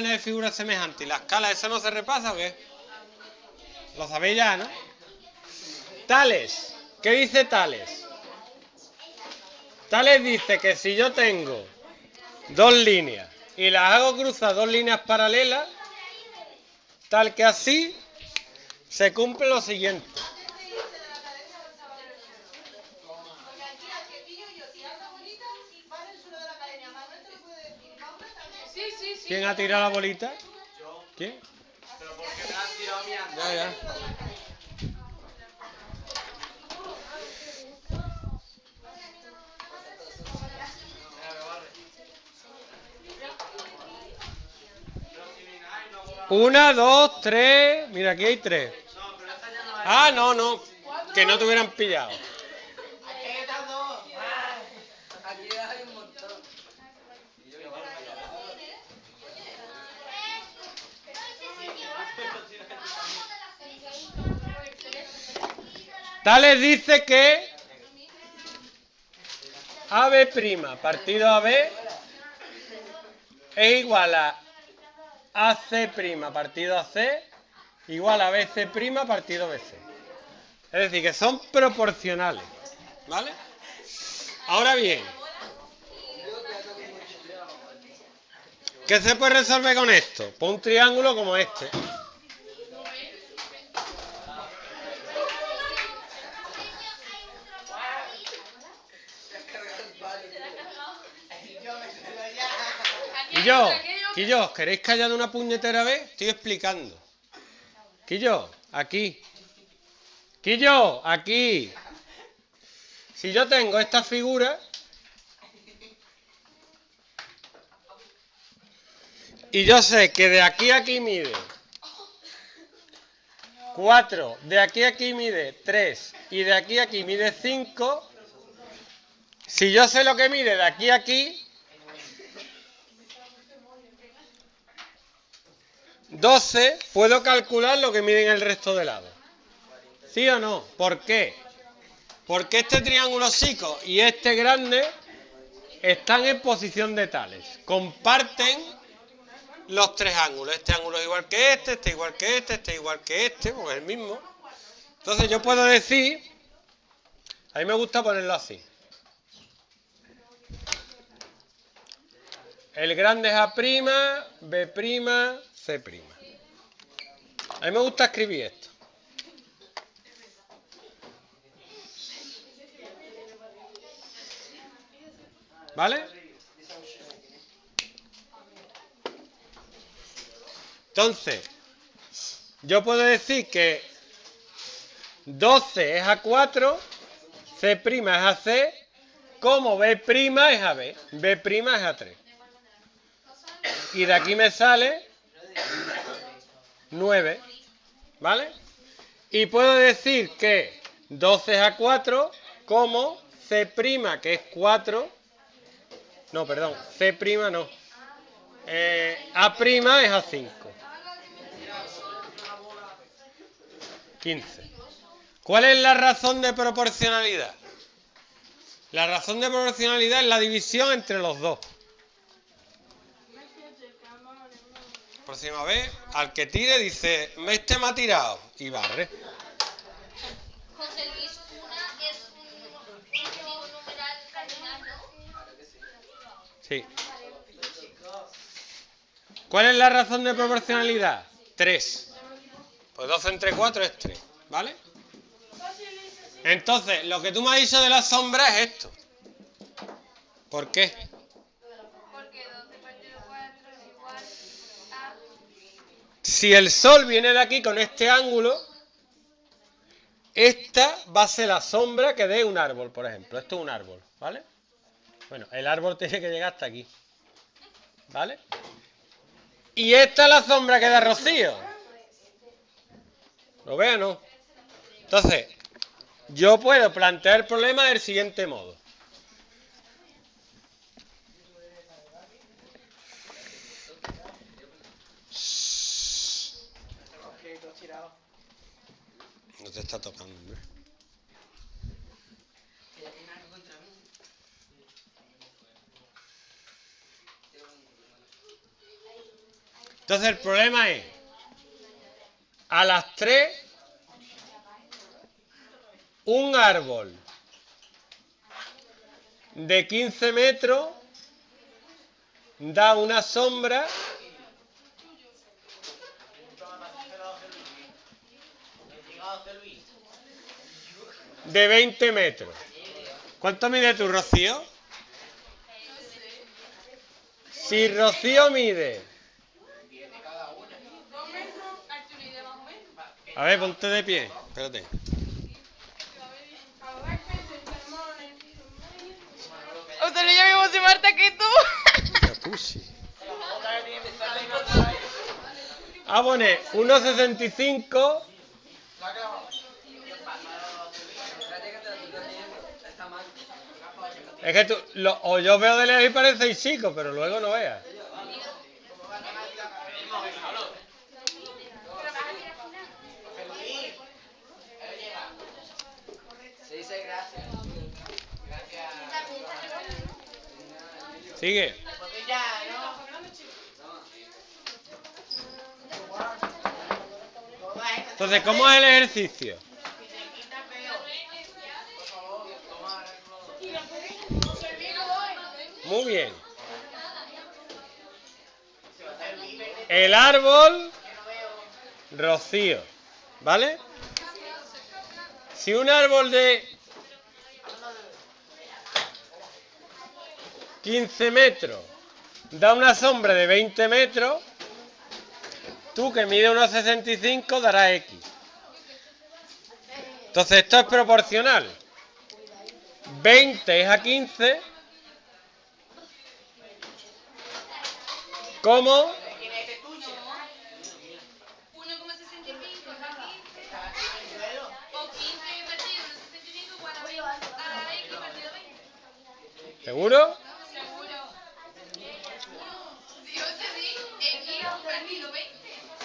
volúmenes de figuras semejantes y la escala, ¿eso no se repasa o qué? Lo sabéis ya, ¿no? Tales. ¿Qué dice Tales? Tales dice que si yo tengo dos líneas y las hago cruzar dos líneas paralelas, tal que así se cumple lo siguiente. ¿Quién ha tirado la bolita? ¿Quién? Pero porque me has tirado mi antes. Ya. Una, dos, tres. Mira, aquí hay tres. No, pero esta ya no es. Ah, no. Que no te hubieran pillado. Aquí están dos. Aquí hay un montón. Tales dice que AB' partido AB es igual a AC' partido AC igual a BC' partido BC. Es decir, que son proporcionales. ¿Vale? Ahora bien, ¿qué se puede resolver con esto? Pues un triángulo como este. Quillo, ¿os queréis callar de una puñetera vez? Estoy explicando. Quillo, aquí. Quillo, aquí. Si yo tengo esta figura y yo sé que de aquí a aquí mide 4, de aquí a aquí mide 3 y de aquí a aquí mide 5, si yo sé lo que mide de aquí a aquí, 12, puedo calcular lo que mide en el resto de lados. ¿Sí o no? ¿Por qué? Porque este triángulo chico y este grande están en posición de tales. Comparten los tres ángulos. Este ángulo es igual que este igual que este igual que este, porque es el mismo. Entonces yo puedo decir, a mí me gusta ponerlo así. El grande es A', B', C'. A mí me gusta escribir esto. ¿Vale? Entonces, yo puedo decir que 12 es A4, C' es AC, como B' es AB, B' es A3. Y de aquí me sale 9, ¿vale? Y puedo decir que 12 es A4, como C', que es 4, no, perdón, C' no, A' es A5. 15. ¿Cuál es la razón de proporcionalidad? La razón de proporcionalidad es la división entre los dos. Próxima vez, al que tire dice, este me ha tirado y barre. José Luis, una es un numeral cardinal, ¿no? Sí. ¿Cuál es la razón de proporcionalidad? 3. Pues 12 entre 4 es 3, ¿vale? Entonces, lo que tú me has dicho de la sombra es esto. ¿Por qué? Porque 12 partido 4 es igual a... Si el sol viene de aquí con este ángulo, esta va a ser la sombra que dé un árbol, por ejemplo. Esto es un árbol, ¿vale? Bueno, el árbol tiene que llegar hasta aquí, ¿vale? Y esta es la sombra que da Rocío. ¿Lo veo o no? Entonces, yo puedo plantear el problema del siguiente modo. No te está tocando, hombre. Entonces el problema es, a las 3, un árbol de 15 metros da una sombra de 20 metros. ¿Cuánto mide tu Rocío? Si Rocío mide... A ver, ponte de pie. Espérate. O sea, yo mismo soy Marta que tú. Capuchi. Ah, pone 1,65. Es que tú, o yo veo de lejos y parece chico, pero luego no veas. Se dice gracias. Sigue. Entonces, ¿cómo es el ejercicio? Muy bien. El árbol, Rocío, ¿vale? Si un árbol de 15 metros da una sombra de 20 metros, tú que mide 1,65 darás X. Entonces esto es proporcional. 20 es a 15. ¿Cómo? 1,65 es a 15. O 15 partido 1,65 igual a 20. A X partido 20. ¿Seguro? Seguro. Dios te di X partido 20.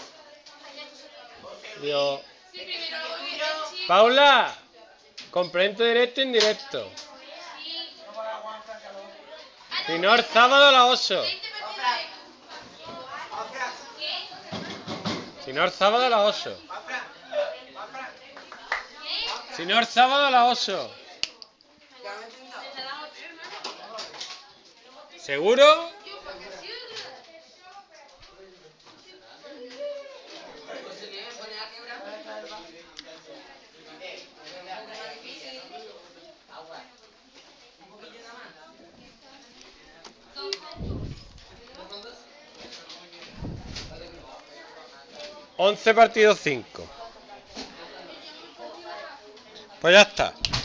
Dios. Sí, primero el chico. Paula, complemento directo e indirecto. Sí. Si no, el sábado a las 8. 20 partido 20. Si no, el sábado a las 8. Si no, el sábado a las 8. ¿Seguro? ¿11 partido 5? Pues ya está.